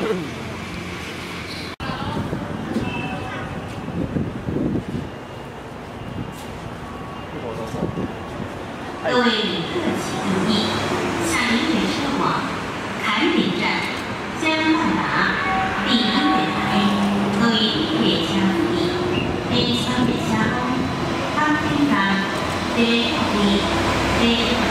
各位旅客请注意，下一列车往坎顶站、江万达、第一月台。各位旅客请注意，第3列車到康定站、第6位、第